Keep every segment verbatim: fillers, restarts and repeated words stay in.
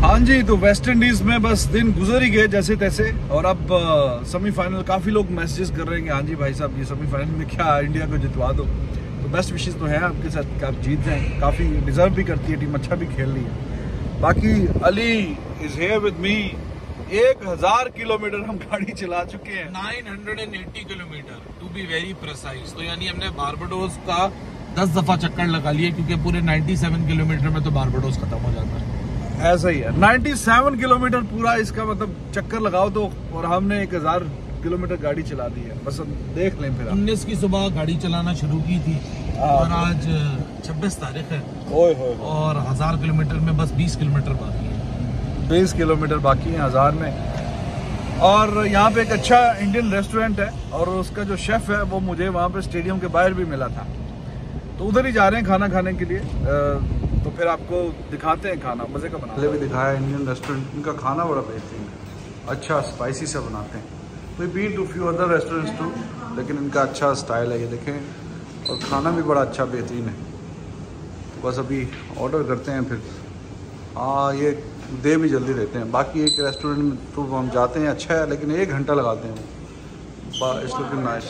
हाँ जी, तो West Indies में बस दिन गुजर ही गए जैसे तैसे, और अब सेमीफाइनल काफ़ी लोग मैसेजेस कर रहे हैं कि हाँ जी भाई साहब ये सेमीफाइनल में क्या इंडिया को जितवा दो। तो बेस्ट विशेस तो हैं आपके साथ कि आप जीत जाएं, काफ़ी डिजर्व भी करती है टीम, अच्छा भी खेल रही है। बाकी Ali is here with me. एक हजार किलोमीटर हम गाड़ी चला चुके हैं, nine hundred eighty kilometre to be very precise. तो यानी हमने बारबाडोस का दस दफा चक्कर लगा लिए, क्योंकि पूरे सत्तानवे किलोमीटर में तो बारबाडोस खत्म हो जाता है। ऐसा ही है, सत्तानवे किलोमीटर पूरा इसका मतलब चक्कर लगाओ तो, और हमने एक हजार किलोमीटर गाड़ी चला दी है। बस देख लें फिर। उन्नीस की सुबह गाड़ी चलाना शुरू की थी और आज छब्बीस तारीख है। ओए होए, और हजार किलोमीटर में बस बीस किलोमीटर बाकी है। बीस किलोमीटर बाकी है हजार में। और यहाँ पे एक अच्छा इंडियन रेस्टोरेंट है, और उसका जो शेफ है वो मुझे वहाँ पे स्टेडियम के बाहर भी मिला था, तो उधर ही जा रहे हैं खाना खाने के लिए। तो फिर आपको दिखाते हैं खाना, मजे का बना भी दिखाया। इंडियन रेस्टोरेंट, इनका खाना बड़ा बेहतरीन है, अच्छा स्पाइसी से बनाते हैं। We been to few other restaurants too, लेकिन इनका अच्छा स्टाइल है ये देखें, और खाना भी बड़ा अच्छा बेहतरीन है। तो बस अभी ऑर्डर करते हैं फिर। हाँ, ये दे भी जल्दी देते हैं। बाकी एक रेस्टोरेंट में तो हम जाते हैं, अच्छा है, लेकिन एक घंटा लगाते हैं वो। It's looking nice.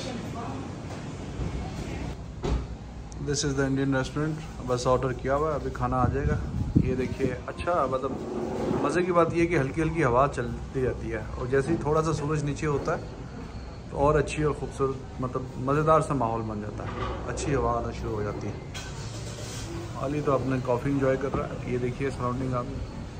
This is the Indian restaurant. बस ऑर्डर किया हुआ है, अभी खाना आ जाएगा। ये देखिए, अच्छा मतलब मज़े की बात ये है कि हल्की हल्की हवा चलती रहती है, और जैसे ही थोड़ा सा सूरज नीचे होता है तो और अच्छी और ख़ूबसूरत मतलब मज़ेदार सा माहौल बन जाता है, अच्छी हवा आना शुरू हो जाती है। अली तो अपने कॉफ़ी इंजॉय कर रहा है। ये देखिए सराउंडिंग आप,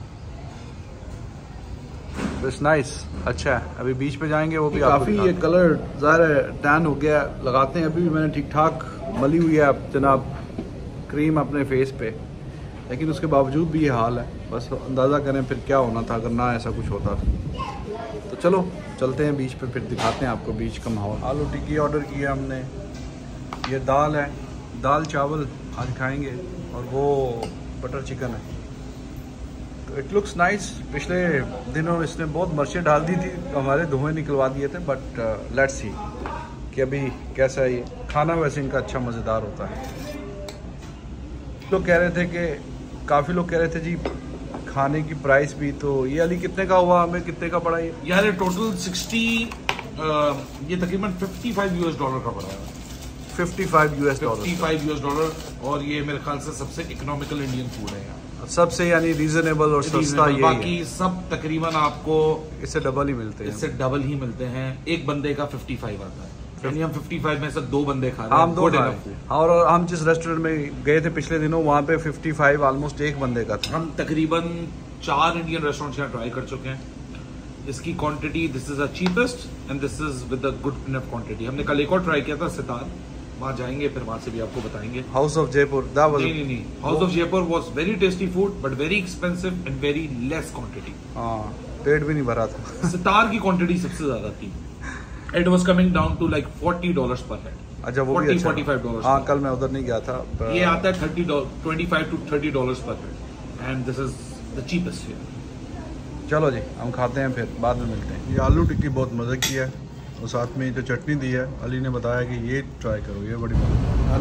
बस नाइस, अच्छा है। अभी बीच पे जाएंगे, वो भी काफ़ी ये कलर ज़ाहिर है टैन हो गया, लगाते हैं। अभी भी मैंने ठीक ठाक मली हुई है जनाब क्रीम अपने फेस पे, लेकिन उसके बावजूद भी ये हाल है। बस अंदाज़ा करें फिर क्या होना था अगर ना ऐसा कुछ होता था। तो चलो चलते हैं बीच पे, फिर दिखाते हैं आपको बीच का माहौल। आलू टिक्की ऑर्डर किया हमने, ये दाल है, दाल चावल आज खाएंगे, और वो बटर चिकन है। तो इट लुक्स नाइस। पिछले दिनों इसने बहुत मिर्चें डाल दी थी, तो हमारे धुएँ निकलवा दिए थे, बट लेट्स सी कि अभी कैसा है ये खाना। वैसे इनका अच्छा मज़ेदार होता है। लोग कह रहे थे कि काफ़ी लोग कह रहे थे जी खाने की प्राइस भी, तो ये अली कितने का हुआ, हमें कितने का पड़ा ये? यार टोटल सिक्सटी, ये तकरीबन फिफ्टी फाइव यूएस डॉलर का पड़ा है। Fifty five US dollar fifty five US dollar, और ये मेरे ख्याल से सबसे इकोनॉमिकल इंडियन फूड है यहाँ, सबसे यानी रीजनेबल और सस्ता। ये बाकी सब तकरीबन आपको इससे डबल ही मिलते हैं, इससे डबल ही मिलते हैं। एक बंदे का फिफ्टी फाइव आता है, यानी हम फिफ्टी फाइव में से दो बंदे खा रहे हैं। हम दो खा रहे हैं। और हम जिस रेस्टोरेंट में गए थे पिछले दिनों, वहाँ पे फिफ्टी फाइव ऑलमोस्ट एक बंदे का था। हम तकरीबन चार इंडियन रेस्टोरेंट्स यहाँ ट्राई कर चुके हैं। इसकी quantity, this is a cheapest and this is with a good enough quantity. हमने कल एक और ट्राई किया था सितार, वहाँ जाएंगे फिर वहाँ से भी आपको बताएंगे। हाउस ऑफ जयपुर, नहीं नहीं नहीं house of Jaipur was very tasty food, but very expensive and very less quantity. हाँ, पेट भी नहीं भरा था। सितार की क्वांटिटी सबसे ज्यादा थी। It was coming down to like forty dollars per head. अच्छा, वो भी अच्छा। forty-five dollars. हाँ, कल मैं उधर नहीं गया था। ये आता है thirty dollars, twenty-five to thirty dollars per head, and this is the cheapest here. चलो जी, हम खाते हैं, फिर बाद में मिलते हैं। ये आलू टिक्की बहुत मज़े की है, और साथ में जो चटनी दी है अली ने बताया कि ये ट्राई करो, ये बड़ी मज़े।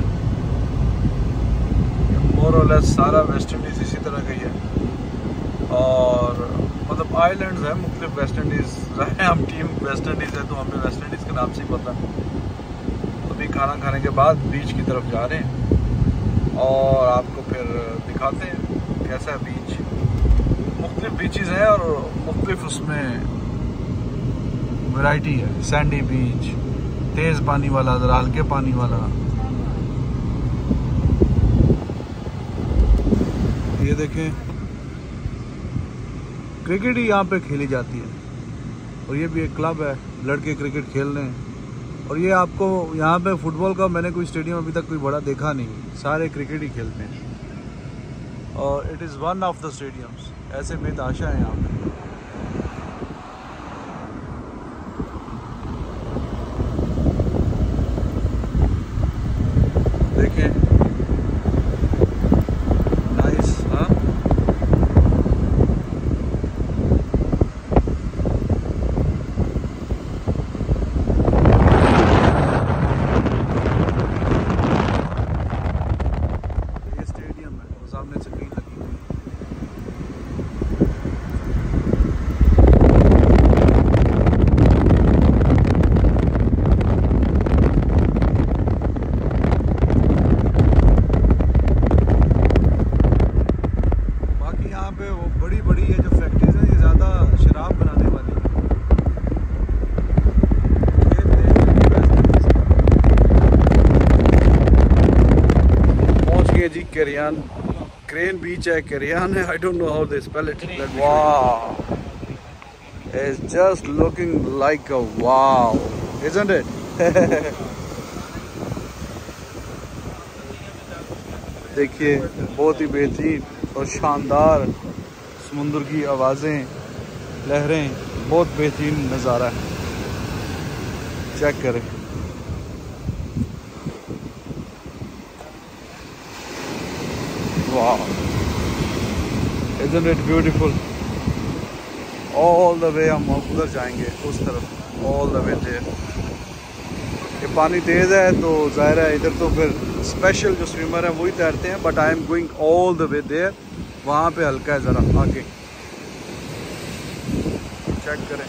मोर और लेस सारा वेस्ट इंडीज़ इसी तरह का ही है, और मतलब आइलैंड्स हैं मुख्तलिफ। वेस्ट इंडीज़ रहे हम, टीम वेस्ट इंडीज़ है, तो हमें वेस्ट इंडीज़ के नाम से ही पता। अभी खाना खाने के बाद बीच की तरफ जा रहे हैं, और आपको फिर दिखाते हैं कैसा है बीच। मुख्तलिफ बीचेस हैं, और मुख्तलिफ उसमें वैरायटी है। सैंडी बीच, तेज़ पानी वाला, ज़रा हल्के पानी वाला। ये देखें, क्रिकेट ही यहाँ पे खेली जाती है, और ये भी एक क्लब है, लड़के क्रिकेट खेल रहे हैं। और ये आपको यहाँ पे फुटबॉल का मैंने कोई स्टेडियम अभी तक कोई बड़ा देखा नहीं, सारे क्रिकेट ही खेलते हैं, और it is one of the stadiums. ऐसे बेतहाशा है यहाँ पे। देखें, नाइस। हाँ, पे वो बड़ी बड़ी है जो फैक्ट्रीज हैं, ये ज़्यादा शराब बनाने वाली है। पहुंच गए जी केरियान, क्रेन बीच है, केरियान है, I don't know how they spell it. Wow, it's just looking like a wow, isn't it? देखिए बहुत ही बेहतरीन और शानदार समुद्र की आवाज़ें, लहरें, बहुत बेहतरीन नज़ारा है। चेक करें, वाह, isn't it beautiful. All the way हम उधर जाएंगे, उस तरफ, ऑल द वे देयर। ये पानी तेज़ है तो ज़ाहिर है इधर तो फिर स्पेशल जो स्विमर है वही तैरते हैं, but I am going all the way there. वहाँ पे हल्का है ज़रा आगे, चेक करें,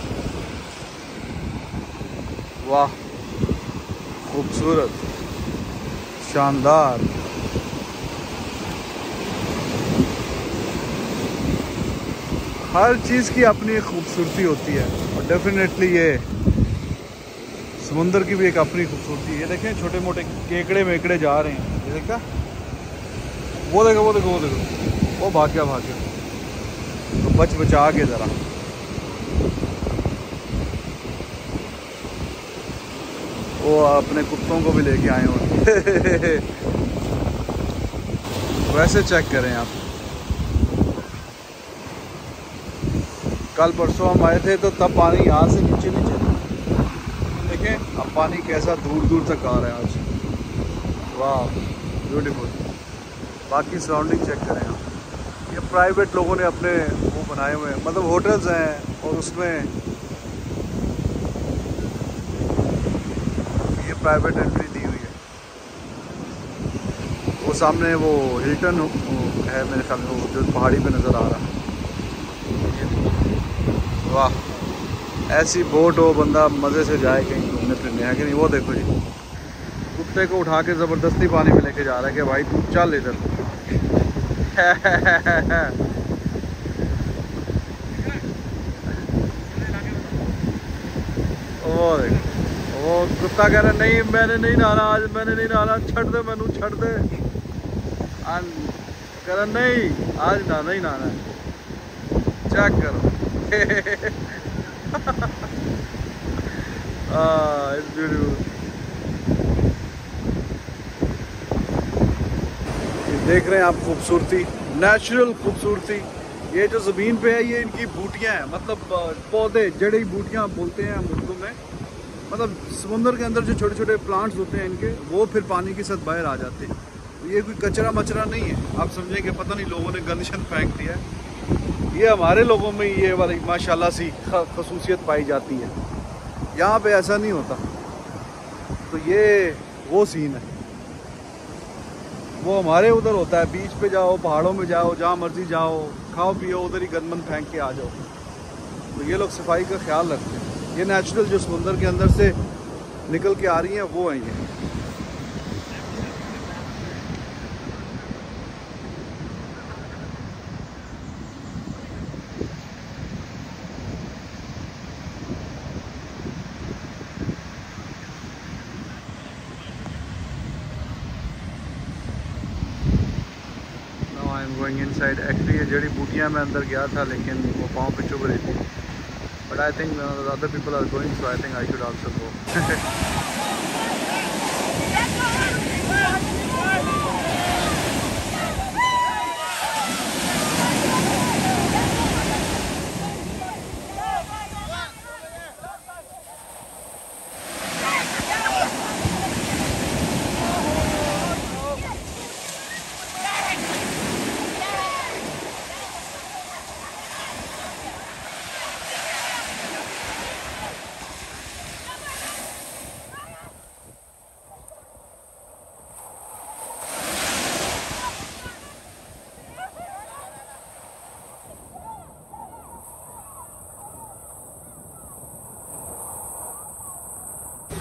वाह, खूबसूरत, शानदार। हर चीज़ की अपनी एक खूबसूरती होती है और डेफिनेटली ये समुंदर की भी एक अपनी खूबसूरती है। ये देखें छोटे मोटे केकड़े मेकड़े जा रहे हैं, ये देखा, वो देखो वो देखो वो देखो, वो भाग गया भाग गया, तो बच बचा के ज़रा। वो अपने कुत्तों को भी लेके आए होंगे। वैसे चेक करें आप, कल परसों हम आए थे तो तब पानी यहाँ से नीचे नीचे, देखें अब पानी कैसा दूर दूर तक आ रहा है आज। वाह, ब्यूटीफुल। बाकी सराउंडिंग चेक करें आप, ये प्राइवेट लोगों ने अपने वो बनाए हुए हैं, मतलब होटल्स हैं और उसमें ये प्राइवेट एंट्री दी हुई है। वो सामने वो हिल्टन है मेरे ख्याल में, वो जो पहाड़ी पे नज़र आ रहा है। वाह, ऐसी बोट हो बंदा मज़े से जाए कहीं घूमने फिरने, है कि नहीं? वो देखो जी, कुत्ते को उठा के ज़बरदस्ती पानी में लेके जा रहा है कि भाई तू चल इधर। वो देखो, वो कुत्ता कह रहा नहीं मैंने नहीं नहाना आज, मैंने नहीं नहाना, छड़ दे मैनू छड़ दे। कह रहा नहीं आज नहाना ही नहाना है। चेक करो। ah, it's beautiful. ये देख रहे हैं आप खूबसूरती, नेचुरल खूबसूरती। ये जो ज़मीन पे है ये इनकी बूटियां हैं, मतलब पौधे, जड़ी बूटियां बोलते हैं हम उर्दू में। मतलब समुंदर के अंदर जो छोटे छोटे प्लांट्स होते हैं इनके, वो फिर पानी की सतह बाहर आ जाते हैं। ये कोई कचरा मचरा नहीं है, आप समझें कि पता नहीं लोगों ने गंदशन फेंक दिया है। ये हमारे लोगों में ये वाली माशाल्लाह सी खसूसियत पाई जाती है, यहाँ पे ऐसा नहीं होता। तो ये वो सीन है, वो हमारे उधर होता है, बीच पे जाओ, पहाड़ों में जाओ, जहाँ मर्जी जाओ, खाओ पियो, उधर ही गंदमंद फेंक के आ जाओ। तो ये लोग सफाई का ख्याल रखते हैं। ये नेचुरल जो समुंदर के अंदर से निकल के आ रही हैं वो हैं ये। Going inside. एक्चुअली ये जड़ी बूटियाँ मैं अंदर गया था लेकिन वो पाँव पे चुभ रही थी, but I think other people are going, so I think I should also go.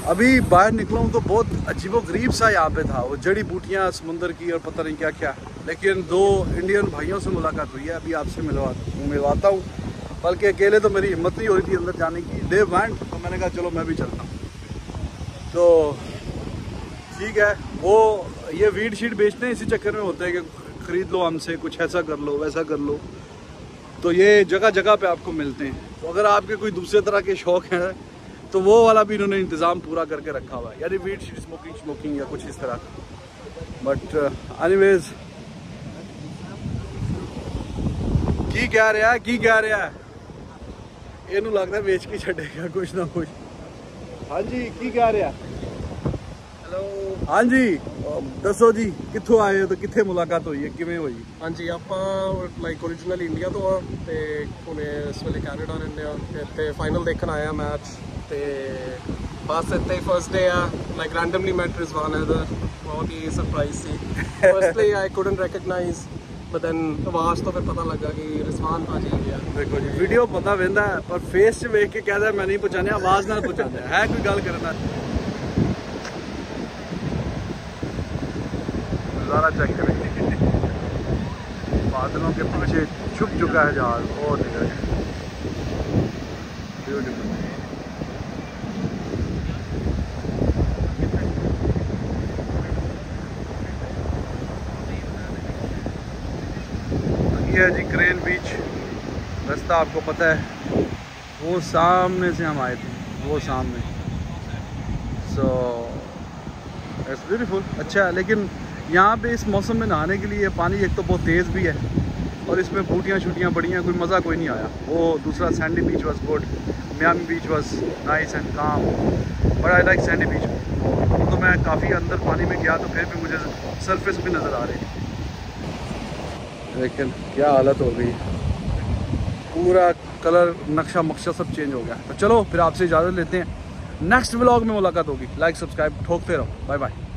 अभी बाहर निकला हूँ तो बहुत अजीबोगरीब सा यहाँ पे था, वो जड़ी बूटियाँ समुंदर की और पता नहीं क्या क्या। लेकिन दो इंडियन भाइयों से मुलाकात हुई है, अभी आपसे मिलवा मिलवाता हूँ। बल्कि अकेले तो मेरी हिम्मत नहीं हो रही थी अंदर जाने की, दे वेंट, तो मैंने कहा चलो मैं भी चलता हूँ। तो ठीक है, वो ये वीड शीट बेचते हैं, इसी चक्कर में होता है कि ख़रीद लो हमसे, कुछ ऐसा कर लो वैसा कर लो। तो ये जगह जगह पे आपको मिलते हैं। तो अगर आपके कोई दूसरे तरह के शौक़ हैं तो वो वाला भी इन्होंने इंतज़ाम पूरा करके रखा हुआ है, यानी वीड शीट स्मोकिंग स्मोकिंग या कुछ इस तरह का। बट एनीवेज की कह रहा है की कह रहा है इनू लगता है बेच के छड़ेगा कुछ ना कुछ। हाँ जी, की कह रहा है? हेलो, हाँ जी दसो जी, कित्थों आए हो तो कित्थे मुलाकात हुई है, किवें हुई? हाँ जी, आप लाइक ओरिजिनल इंडिया तो हाँ ते हुणे इस वेले कैनेडा रहंदे आ ते फाइनल देखण आए आ मैच ते बस इत्थे फर्स्ट डे आ लाइक रैंडमली मेट रिजवान इधर, बहुत ही सरप्राइज सी। Firstly I couldn't recognise but then आवाज तो फिर पता लगा कि रिजवान भाजी है। देखो जी, वीडियो पता वेंदा है पर फेस से देख के कहदा मैं नहीं पहचाने, आवाज ना पहचाने है कोई गल करना। नज़ारा चेक करें, बादलों के पीछे छुप चुका है जहाज, बहुत ब्यूटीफुल। ये है जी क्रेन बीच, रास्ता आपको पता है, वो सामने से हम आए थे, वो सामने। सो इट्स ब्यूटीफुल, अच्छा है। लेकिन यहाँ पे इस मौसम में नहाने के लिए पानी एक तो बहुत तेज़ भी है और इसमें बूटियाँ छुटियाँ बड़ी हैं, कोई मज़ा कोई नहीं आया। वो दूसरा sandy beach was good, Miami beach was nice and calm, but I like sandy beach. तो मैं काफ़ी अंदर पानी में गया तो फिर भी मुझे सरफेस भी नज़र आ रही, लेकिन क्या हालत हो गई, पूरा कलर नक्शा मक्शा सब चेंज हो गया। तो चलो फिर आपसे इजाज़त लेते हैं, नेक्स्ट व्लॉग में मुलाकात होगी। लाइक सब्सक्राइब ठोकते रहो, बाय बाय।